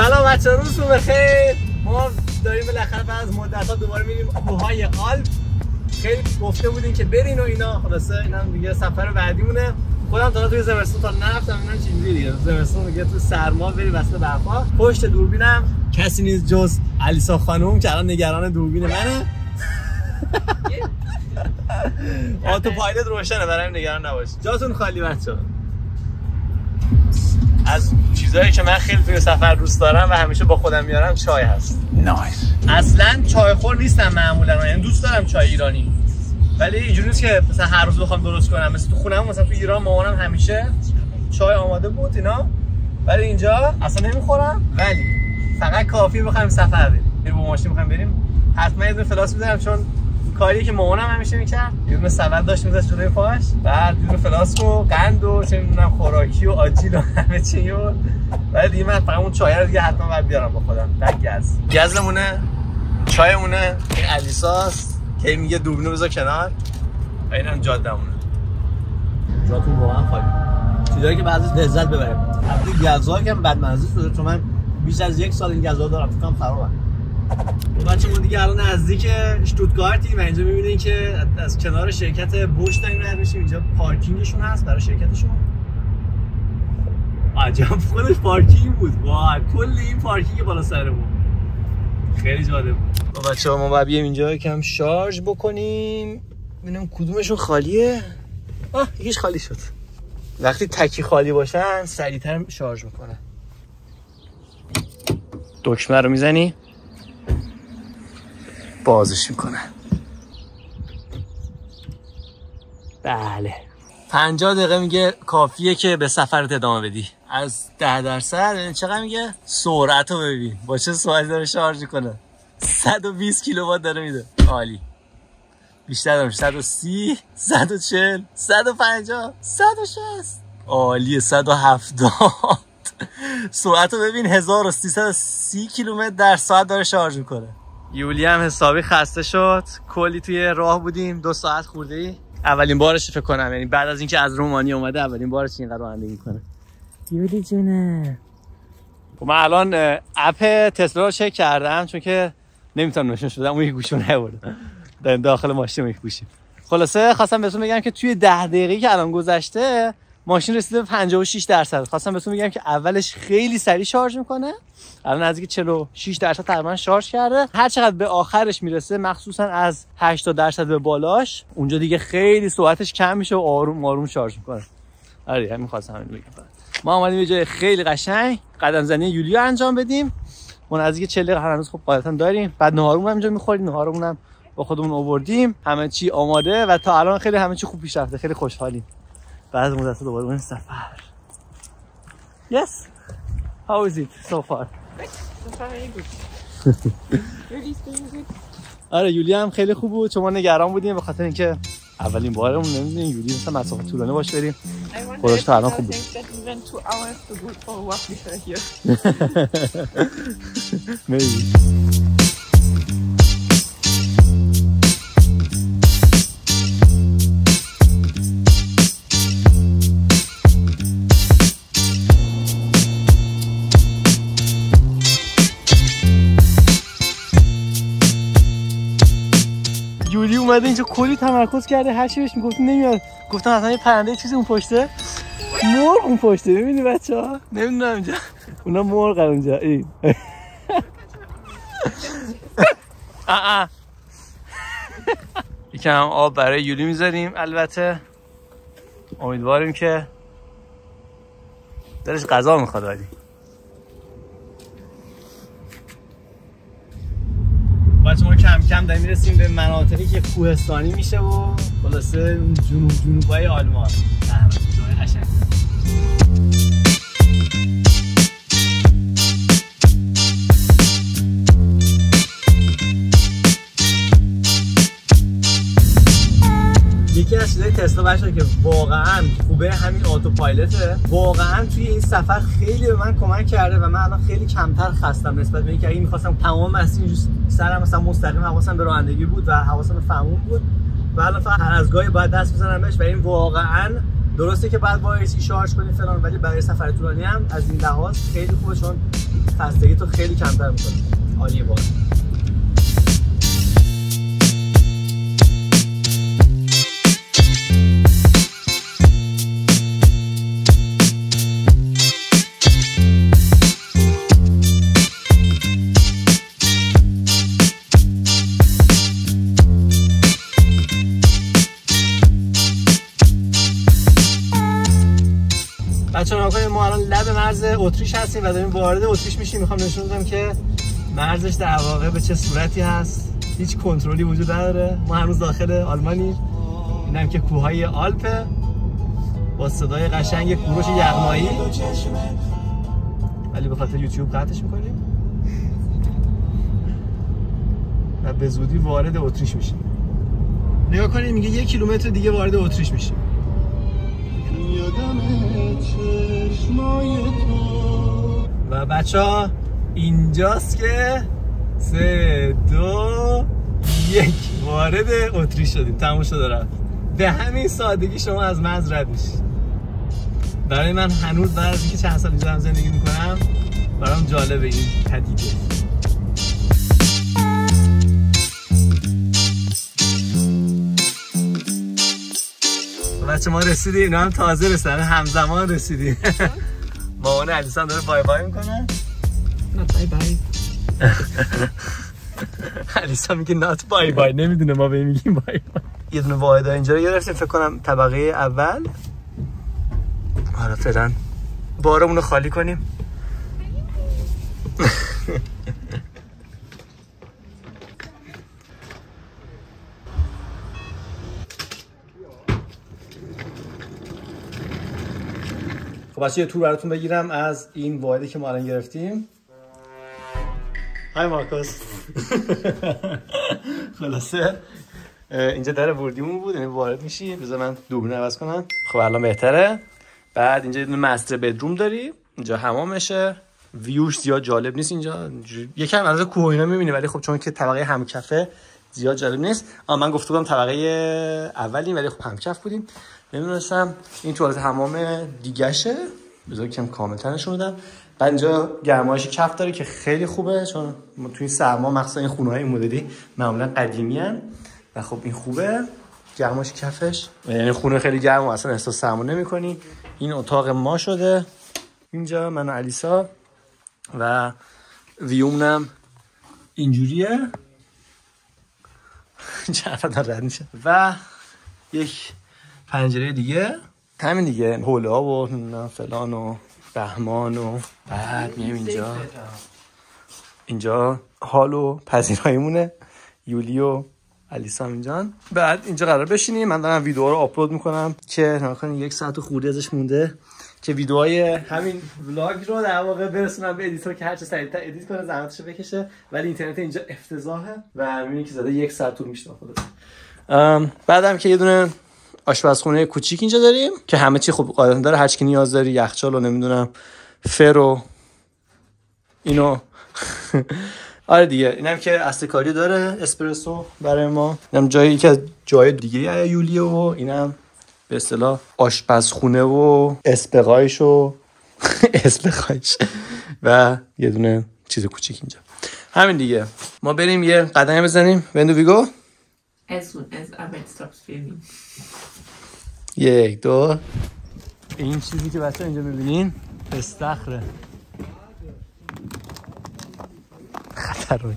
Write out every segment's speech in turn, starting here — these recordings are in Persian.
سلام بچه‌ها، روزتون بخیر. ما داریم بالاخره بعد از مدت‌ها دوباره میریم کوههای آلپ. خیلی گفته بودین که برین و اینا، خلاصه اینا دیگه سفر بعدیمونه. خودم تا توی زمستون تا نرفتم، اینا چیزی دیگه زمستون دیگه تو سرما بری وسط برفا. پشت دوربینم کسی نیست جز علیسا خانم که الان نگران دوربین منه. آتوپایلوت روشنه، برای نگران نباشید. جاتون خالی بچه‌ها. از چیزایی که من خیلی توی سفر دوست دارم و همیشه با خودم میارم چای هست. نایس. اصلا چای خور نیستم معمولا، یعنی دوست دارم چای ایرانی، ولی اینجوری نیست که مثلا هر روز بخوام درست کنم. مثلا تو خونم، مثلا تو ایران مامانم همیشه چای آماده بود اینا، ولی اینجا اصلا نمیخورم. ولی فقط کافیه بخوایم سفر بریم، با ماشین بخوایم بریم، حتما یه دونه فلاس میذارم، چون کاری که مامانم همیشه میکرد، یه دونه سبد داشت میذاشت جلوی پاش، بعد یه دونه فلاسک و قند و چه میدونم خوراکی و آجیل و همه چی. بعد دیگه من فقط اون چای رو دیگه حتما باید بیارم با خودم. بعد گزمونه، چایمونه، این علیساست که میگه دوربینو بذار کنار، و اینم جاده‌مونه. جاتون واقعا خالی. چیزایی که بعضی لذت ببریم. البته گزا که بدمزه شده، چون من بیش از 1 سال این گزا دارم، فکر کنم خرابه. بچه ما دیگه الان نزدیک اشتوتگارتیم و اینجا میبینین که از کنار شرکت بوش داریم رد میشیم. اینجا پارکینگشون هست برای شرکتشون. عجب خودش پارکینگ بود. وای کل این پارکینگ بالا سرمون. خیلی جالب بود. بچه‌ها ما باید بیایم اینجا یکم شارژ بکنیم. ببینم کدومشون خالیه. یکیش خالی شد. وقتی تکی خالی باشن سریعتر شارژ میکنه. دکمه رو میزنی بازش میکنه. بله 50 دقیقه میگه کافیه که به سفرت ادامه بدی. از 10% چقدر میگه؟ سرعت رو ببین با چه سرعتی داره شارژ کنه. 120 کیلووات داره میده. عالی. بیشتر دارم. 130 140 150 160 عالیه. 170 سرعت رو ببین. 1330 کیلومتر در ساعت داره شارژ میکنه. یولی هم حسابی خسته شد، کلی توی راه بودیم، 2 ساعت خورده ای. اولین بارش فکر کنم، یعنی بعد از اینکه از رومانی اومده اولین بارش اینقدر رانندگی میکنه. یولی جونه. من الان اپ تسلا رو چک کردم، چون که نمیتونم نشون بدم، اون یک گوشو نبردم، داریم داخل ماشین یک گوشیم. خلاصه خواستم بهتون بگم که توی 10 دقیقه‌ای که الان گذشته ماشین رسیده به 56%. خواستم بهتون بگم که اولش خیلی سریع شارژ میکنه، الان نزدیک 46% تقریبا شارژ کرده. هر چقدر به آخرش میرسه، مخصوصا از 80% به بالاش، اونجا دیگه خیلی سرعتش کم میشه و آروم آروم شارژ میکنه. آره همین خواستم همین بگم. ما اومدیم یه جای خیلی قشنگ قدم زنی یولیو انجام بدیم. ما نزدیک 40 دقیقه هنوز خب قاعدتا داریم. بعد نهارمون هم اینجا میخوریم، نهارمون هم با خودمون آوردیم، همه چی آماده و تا الان خیلی همه چی خوب پیش رفته. خیلی خوشحالیم. بعد از مدت دوباره اون سفر. Yes. How is it so far? So far very good. Yuli's doing good. آره یولی هم خیلی خوب بود، چون ما نگران بودیم به خاطر اینکه اولین بارمون نمیدونیم یولی مثلا مسافت طولانی باش بریم. خودش تا الان خوب بود. یولی اومده اینجا کلی تمرکز کرده، هر چی بهش میگفتم نمیاد. گفتم اصلا یه پرنده چیزی اون پشته، مرغ اون پشته، میبینی بچه‌ها؟ نمیدونم اینجا اونا مرغ اونجا. این یکم آب برای یولی میذاریم. البته امیدواریم که دلش غذا میخواد. ولی بچه ما کم کم داریم میرسیم به مناطقی که کوهستانی میشه و خلاصه اون جنوبای آلمان. جای قشنگه. یکی از چیزای تسلا بچه‌ها که واقعا خوبه همین آتوپایلوته. واقعا توی این سفر خیلی به من کمک کرده و من الان خیلی کمتر خستم نسبت به اینکه اگه می‌خواستم تمام مسیر اینجوری سرم مثلا مستقیم حواسم به رانندگی بود و حواسم به فرمون بود و الان فقط هر از گاهی باید دست بزنم بهش و این واقعا درسته که بعد وایسی شارژ کنی فلان، ولی برای سفر طولانی هم از این لحاظ خیلی خوبه چون خستگی تو خیلی کمتر میکنه. عالیه باحال. بچه‌ها ما الان لب مرز اتریش هستیم و داریم وارد اتریش میشیم. میخوام نشون بدم که مرزش در واقع به چه صورتی هست. هیچ کنترلی وجود نداره. ما هنوز داخل آلمانیم. اینم که کوههای آلپ با صدای قشنگ کوروش یغمایی، ولی به خاطر یوتیوب قطعش میکنیم و به زودی وارد اتریش میشیم. نگاه کنید میگه 1 کیلومتر دیگه وارد اتریش میشیم. و بچه‌ها اینجاست که 3 2 1 وارد اتریش شدیم. تموم شد رفت. به همین سادگی شما از مرز رد میشید. برای من هنوز بعد از اینکه چند سال اینجا هم زندگی میکنم برام جالبه این پدیده. بچه ما رسیدیم. اینا هم تازه رسیدن، همزمان رسیدیم. مامان علیسان داره بای بای میکنه. نات بای بای. علیسان میگه نات بای بای، نمیدونه ما به میگیم بای بای. یه دونه واحد اینجا رو گرفتیم، فکر کنم طبقه اول. حالا فعلا بارمون رو خالی کنیم. خب بچه یه تور براتون بگیرم از این واحدی که ما الان گرفتیم. های مارکوس. خلاصه اینجا در ورودیمون بود، یعنی وارد میشی. بذار من دوربین عوض کنم. خب الان بهتره. بعد اینجا یه دونه مستر بدروم داری، اینجا حمامشه. ویوش زیاد جالب نیست اینجا، یکم از کوه اینا میبینی، ولی خب چون که طبقه همکفه زیاد جالب نیست. من گفته بودم طبقه اولیم ولی خب همکف بودیم. نمیدونستم این توالت حمام دیگه‌شه. بذار کم کامل‌تر نشون بدم. بعد اینجا گرمایش کف داره که خیلی خوبه، چون توی سرما مخصوصا این خونه‌های این مدلی معمولا قدیمی‌ان و خب این خوبه گرمایش کفش، یعنی خونه خیلی گرم و اصلا احساس سرما نمی‌کنی. این اتاق ما شده اینجا، من و علیسا، و ویومنم اینجوریه. چرا رد میشه. و یک پنجره دیگه، همین دیگه، حوله ها و فلان و بهمان. و بعد میایم اینجا حال و پذیراییمونه، یولی و علیسام اینجان. بعد اینجا قرار بشینیم. من دارم ویدیو رو آپلود میکنم که نکنه 1 ساعت خورده ازش مونده که ویدیوهای همین ولاگ رو در واقع برسونم به ادیتور که هر چه سریعتر ادیت کنه، زحمتشو بکشه. ولی اینترنت اینجا افتضاحه و میبینی که زده 1 ساعت طول میشه خودش. بعدم که یه دونه آشپزخونه کوچیک اینجا داریم که همه چی خوب قاعدتا داره، هر چی که نیاز داری، یخچال و نمیدونم فرو اینو. آره دیگه، اینم که اصلکاری داره، اسپرسو برای ما. اینم جایی که از جای دیگه یولیه و اینم به اصطلاح آشپزخونه و اسپقایش و اسپقایش و یه دونه چیز کوچیک اینجا. همین دیگه. ما بریم یه قدمی بزنیم. When do we go? As soon as Ahmed stops filming. 1 2. این چیزی که بچه‌ها اینجا می‌بینین استخره. خطرناک.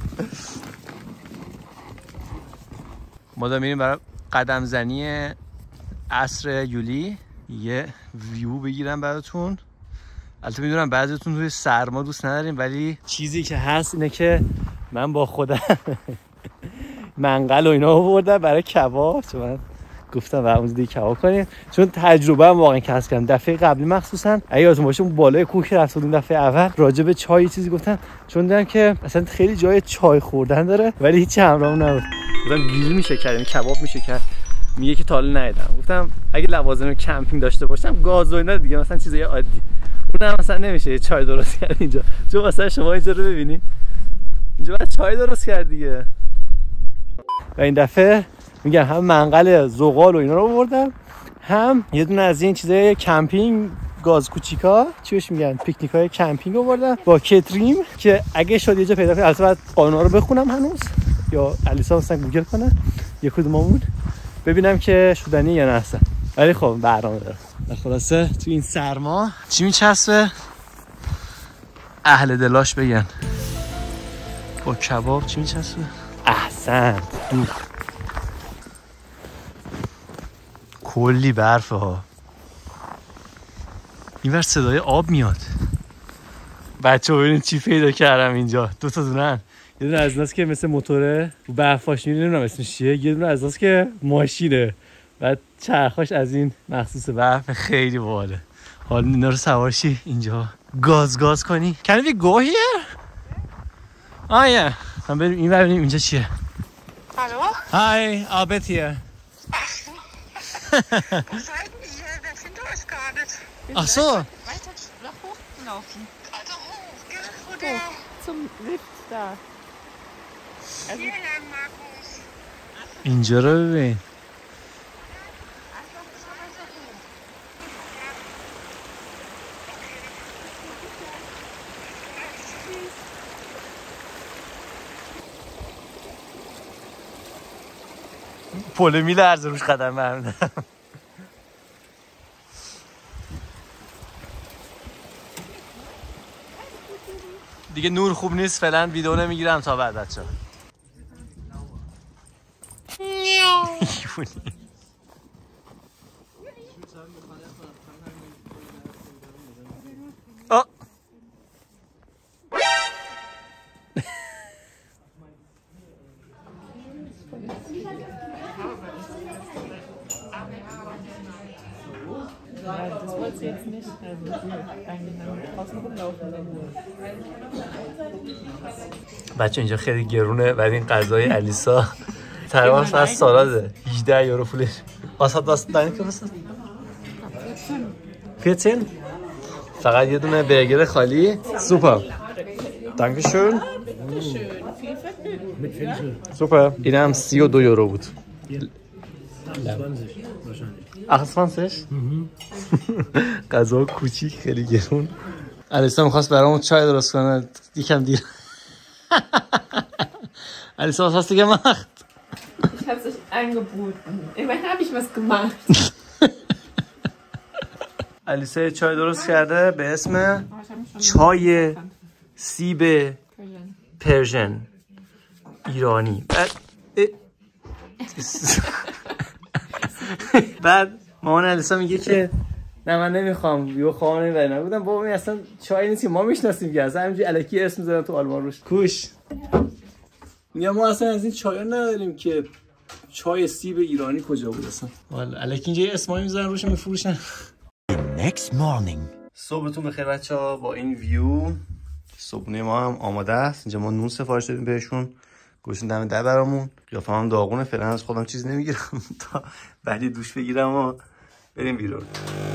ما داریم میریم برای قدم زنی عصر یولی. یه ویو بگیرم براتون. البته میدونم بعضیتون توی سرما دوست نداریم، ولی چیزی که هست اینه که من با خودم منقل و اینا آوردم برای کباب، چون من گفتم برامون دیگه کباب کنیم، چون تجربه هم واقعا کسب کردم. دفعه قبلی مخصوصا اگه یادتون باشه اون بالای کوه که رفتیم دفعه اول راجع به چای چیزی گفتم، چون دیدم که اصلا خیلی جای چای خوردن داره ولی هیچ همراهم نبود. گفتم گریل میشه کرد، یعنی کباب میشه کرد. میگه که تا حالا ندیدم. گفتم اگه لوازم کمپینگ داشته باشم، گاز و اینا دیگه، مثلا چیزای عادی، اونم مثلا نمیشه چای درست کرد اینجا. چون مثلا شما اینجا رو ببینید، اینجا بعد چای درست کرد دیگه. و این دفعه میگم هم منقل زغال و اینا رو آوردم، هم یه دونه از این چیزای کمپینگ گاز کوچیکا چیش میگن پیکنیکای کمپینگ آوردم با کتریم که اگه شد یه جا پیدا کنم. البته بعد قانونا رو بخونم هنوز یا الیسا مثلا گوگل کنه یه کدوممون ببینم که شدنی یا نه اصلا. ولی خب برنامه دارم. خلاصه تو این سرما چی میچسبه اهل دلاش بگن با کباب چی میچسبه؟ احسن دوغ. کلی برفه ها. این ور صدای آب میاد. بچه ها ببینید چی پیدا کردم اینجا. دو تا دونن. یه دونه از ناست که مثل موتوره رو برفاش میرین نمیدونم اسمش چیه. یه دونه از ناست که ماشینه بعد چرخاش از این مخصوص برف خیلی باحاله. حالا اینا رو سوارشی اینجا گاز کنی. Can we go here? Oh yeah. هم بریم این ور ببینیم اینجا چیه. Hallo? Hi, Albert hier. Wo seid ihr? Wir finden euch gar nicht. Ach so. Weiter nach hoch laufen. Also hoch, gell? Oder Zum Lift da. hier lang, Markus. اینجا رو ببین. پله میلرزه روش قدم برمیدارم. دیگه نور خوب نیست فعلا ویدیو نمیگیرم تا بعد بچه‌ها. Das wollte sie jetzt nicht. Also draußen rumlaufen. بچه اینجا خیلی گرونه ولی این غذای الیسا تقریبا فقط سالاده 18 یورو پولش. Was hat das deine gekostet? 14. فقط یه دونه برگر خالی. سوپر. Danke schön. سوپر. اینم 32 یورو بود. 28 غذا کوچیک خیلی گرون. الیسا می‌خواست برامون چای درست کنه یکم دیر. Alice, was hast du gemacht? Ich habe es euch angeboten. Immerhin habe ich was gemacht. الیسا چای درست کرده به اسم چای سیب پرژن ایرانی. بعد مامان الیسا میگه که نه من نمیخوام یو خواهم نمیبریم. نبودم بابا این اصلا چای نیست که ما میشناسیم که اصلا همینجوری الکی اسم میذارن تو آلمان روش. کوش میگم ما اصلا از این چای نداریم که چای سیب ایرانی کجا بود اصلا. والا الکی اینجا اسمایی میذارن روش میفروشن. Next morning. صبحتون بخیر بچه‌ها. با این ویو صبحونه ما هم آماده است. اینجا ما نون سفارش دادیم بهشون گوشتن دم در برامون. قیافم هم داغونه فعلا از خودم چیز نمیگیرم تا بعدی دوش بگیرم و بریم بیرون.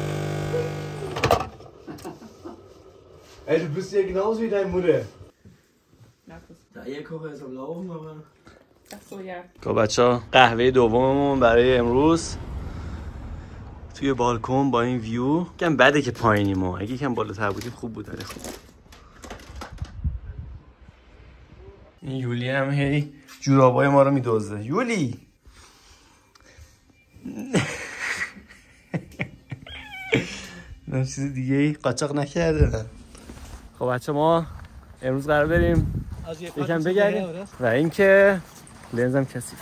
Ey, du bist ja genauso wie deine Mutter. Markus. Der Eierkocher ist am Laufen, aber... Ach so, ja. خب بچه‌ها قهوه دوممون برای امروز توی بالکن با این ویو. کم بده که پایینیم ما. اگه یکم بالاتر بودیم خوب بود. ولی خوب. این یولی هم هی جورابای ما رو میدزده. یولی نه چیز دیگه قاچاق نکرده. خب بچه ما امروز قرار بریم یکم بگردیم و اینکه لنزم کثیف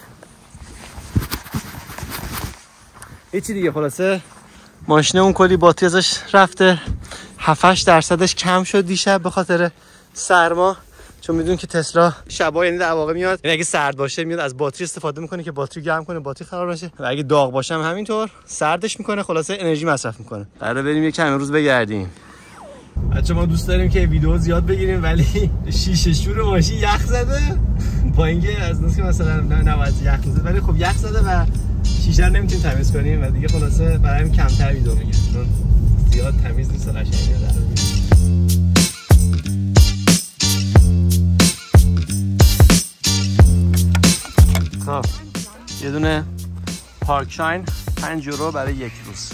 هیچی دیگه. خلاصه ماشین اون کلی باتری ازش رفته. 7-8% کم شد دیشب به خاطر سرما. چون میدونی که تسلا شبا یعنی در واقع میاد یعنی اگه سرد باشه میاد از باتری استفاده میکنه که باتری گرم کنه باتری خراب نشه و اگه داغ باشه هم همینطور سردش میکنه. خلاصه انرژی مصرف میکنه. قراره بریم یکم امروز بگردیم. بچه ما دوست داریم که ویدیو زیاد بگیریم ولی شیشه شور ماشین یخ زده. با اینکه از نوع که مثلا نباید یخ زده ولی خب یخ زده و شیشه رو نمیتونیم تمیز کنیم و دیگه خلاصه برای همین کمتر ویدیو میگیریم چون زیاد تمیز نیست قشنگی داره. خب یه دونه پارک شاین 5 یورو برای یک روز.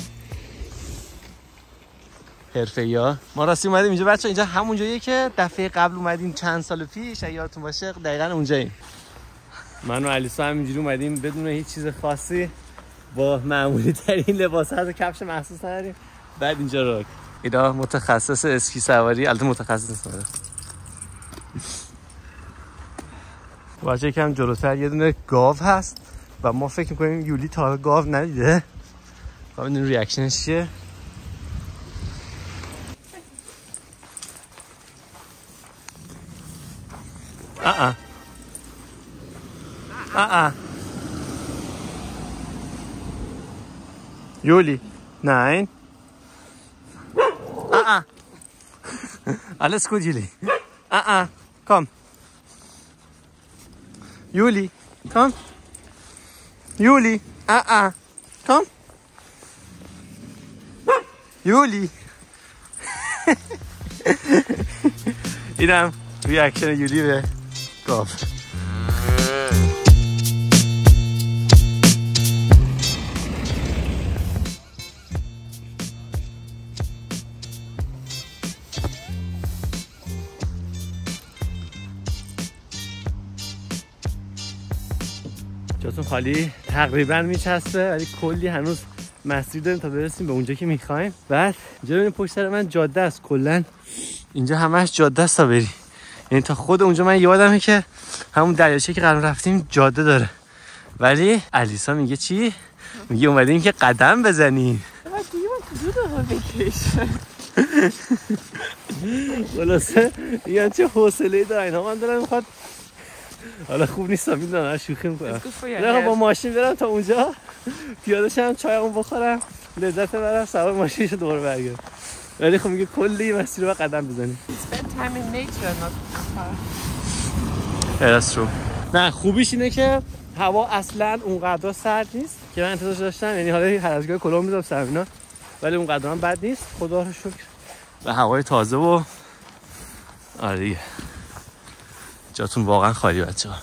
حرفه‌ای‌ها. ما راستی اومدیم اینجا بچه‌ها، اینجا همون جاییه که دفعه قبل اومدیم چند سال پیش، اگه یادتون باشه دقیقاً اونجاییم. من و علیسا همینجوری اومدیم بدون هیچ چیز خاصی، با معمولی ترین لباسات و کفش مخصوص نداریم. بعد اینجا رو اینا متخصص اسکی سواری، البته متخصص نیست. واجه یکم جلوتر یه دونه گاو هست و ما فکر می‌کنیم یولی تا حالا گاو ندیده. ببینیم ریاکشنش چیه. Juli, nein. Alles gut, Juli. Komm. Juli, komm. Juli, komm. Juli. اینم ریاکشن یولی به گاو. جاتون خالی تقریبا میچسبه ولی کلی هنوز مسیر داریم تا برسیم به اونجا که میخوایم. بعد اینجا ببینید پشت سر من جاده است، کلا اینجا همش جاده است تا بری، یعنی تا خود اونجا من یادمه که همون دریاچه که قرار رفتیم جاده داره. ولی علیسا میگه چی؟ میگه اومدیم که قدم بزنیم. خلاصه میگن چه حوصله‌ای داره اینا، من دارم میخواد، حالا خوب نیستم میدونم شوخی میکنم، نه با ماشین برم تا اونجا پیاده شم چایمو بخورم لذت ببرم سوار ماشینشو دوباره برگردم. ولی خب میگه کلی مسیر رو قدم بزنیم. نه خوبیش اینه که هوا اصلا اونقدر سرد نیست که من انتظارش داشتم، یعنی حالا هر از گاهی کلاه میذارم سر اینا ولی اونقدر هم بد نیست خدا رو شکر. و هوای تازه و آره دیگه جاتون واقعا خالی بچه‌ها.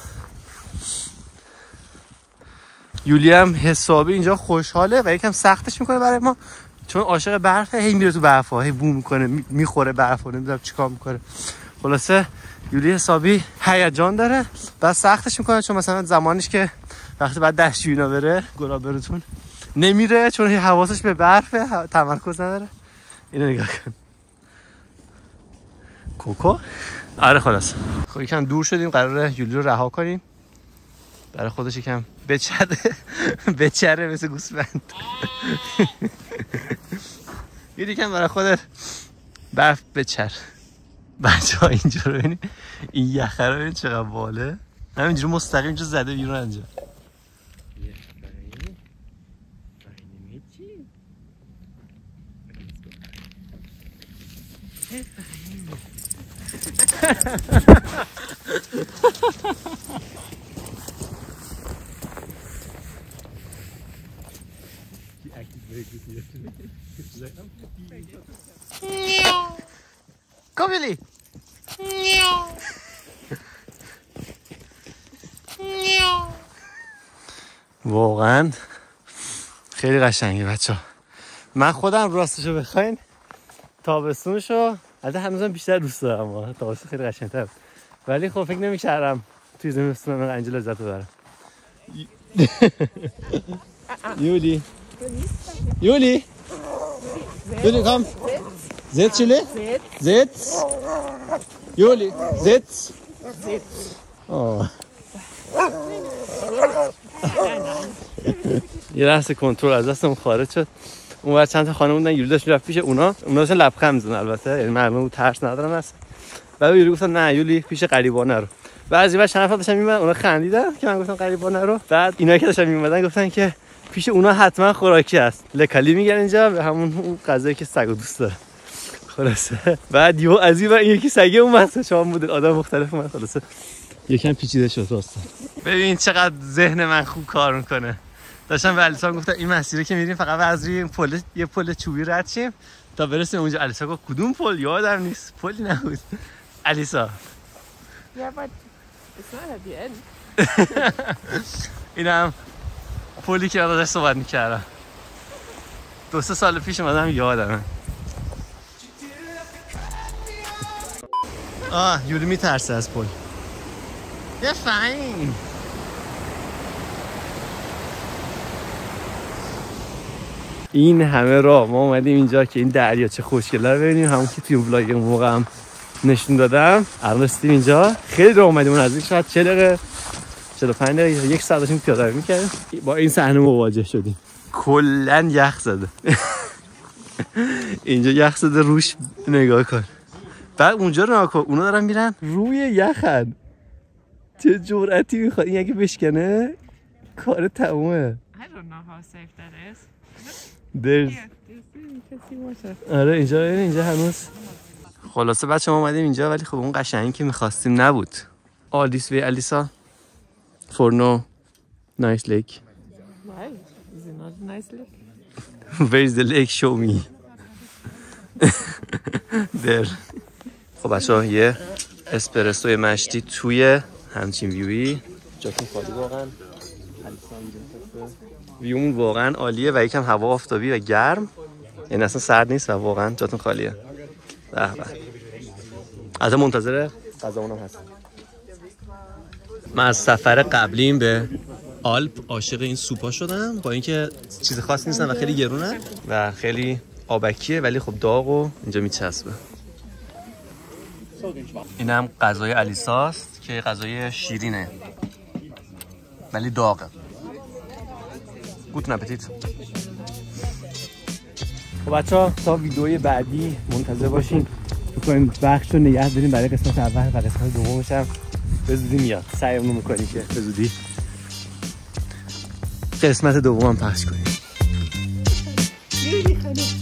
یولی هم حسابی اینجا خوشحاله و یکم سختش میکنه برای ما چون عاشق برفه، هی میره تو برفا، هی بو میکنه میخوره برفا، نمیدونم چیکار میکنه. خلاصه یولی حسابی هیجان داره بعد سختش میکنه چون مثلا زمانش که وقتی بعد دستشویی اینا بره گلابرتون نمیره چون حواسش به برفه، تمرکز نداره. اینو نگاه کن کوکو. آره خلاص خب یکم دور شدیم، قراره یولی رو رها کنیم برای خودش یکم بچره مثل گوسفند. یولی یکم برای خودت برف بچر. بچه ها اینجا رو ببینید، این یخه رو ببینید چقدر باله، همینجوری مستقیم اینجا زده بیرون انجا. Kom jullie! واقعا خیلی قشنگه بچه‌ها. من خودم راستشو بخواین تابستونشو البته هنوزم بیشتر دوست دارم، اما تابستون خیلی قشنگ‌تره ولی خب فکر نمی‌کردم توی زمستون من انجل لذت ببرم. یولی یولی Juli, komm. Sitz, Juli. Sitz. Juli, sitz. Oh. یه لحظه کنترل از دستم خارج شد. اونور چند تا خانم بودن، یولی داشت میرفت پیش اونا داشتن لبخند می‌زدن، البته یعنی معلومه بود ترس ندارن اصلا. بعد یولی گفتن نه یولی پیش غریبانه رو. بعضی وقت چند نفر داشتن میومدن اونا خندیدن که من گفتم غریبانه رو. بعد اینا که داشتن میومدن گفتن که پیش اونا حتما خوراکی هست، لکالی میگن اینجا به همون اون غذایی که سگو دوست داره. خلاصه بعد یهو از این یکی سگه اومد، شام بود آدم مختلف اومد، خلاصه یکم پیچیده شد راستن. ببین چقدر ذهن من خوب کار میکنه. داشتم به علیسا گفتم این مسیره که میریم فقط از روی پل یه پل چوبی رد شیم تا برسیم اونجا. علیسا گفت کدوم پل؟ یادم نیست، پلی نبود. علیسا Yeah, but it's not at the end. اینم پلی که داشت صحبت میکردم. 2-3 سال پیش اومدم یادمه. یوری میترسه از پل. یه فاین. این همه راه ما اومدیم اینجا که این دریاچه خوشگله رو ببینیم، همون که توی ولاگ اون موقع هم نشون دادم. الان رسیدیم اینجا، خیلی راه اومدیم، اون نزدیک شاید 40 دقیقه 45 دقیقه 1 ساعت داشتیم پیاده روی می‌کردیم. با این صحنه مواجه شدیم. کلاً یخ زده. اینجا یخ زده، روش نگاه کن. بعد اونجا رو نگاه کن، اونا دارن میرن روی یخن. چه جرأتی میخواد این اگه بشکنه کار تمومه. I don't know how safe that is. آره اینجا هنوز. خلاصه بچه ما اومدیم اینجا، ولی خب اون قشنگی که میخواستیم نبود. All this way Alisa for no nice lake. Why? Is it not a nice lake? Where is the lake? Show me. There. خب بچه ها یه اسپرسوی مشتی توی همچین ویوی. جاتون خالی واقعا. ویومون واقعا عالیه و یکم هوا آفتابی و گرم، یعنی اصلا سرد نیست و واقعا جاتون خالیه. به به. از منتظر غذامون هم هست. من از سفر قبلیم به آلپ عاشق این سوپا شدم، با اینکه چیز خاصی نیستن و خیلی گرونه و خیلی آبکیه، ولی خب داغ و اینجا میچسبه. اینم غذای الیساست که غذای شیرینه ولی داغه. گوتن اپتیت. خب بچه‌ها تا ویدیوی بعدی منتظر باشین. می‌خوایم بخش رو نگه داریم برای قسمت اول و قسمت دومش هم به زودی میاد. سعیمون می‌کنیم که به زودی قسمت دوم هم پخش کنیم.